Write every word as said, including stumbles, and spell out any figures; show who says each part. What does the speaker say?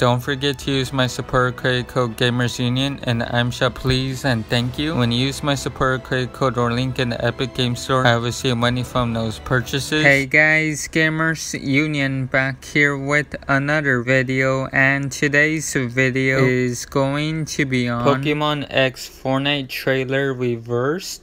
Speaker 1: Don't forget to use my support credit code GamersUnion and I'm shop please and thank you. When you use my support credit code or link in the Epic Game Store, I will receive money from those purchases. Hey guys, Gamers Union back here with another video, and today's video is going to be on Pokemon X Fortnite trailer reversed.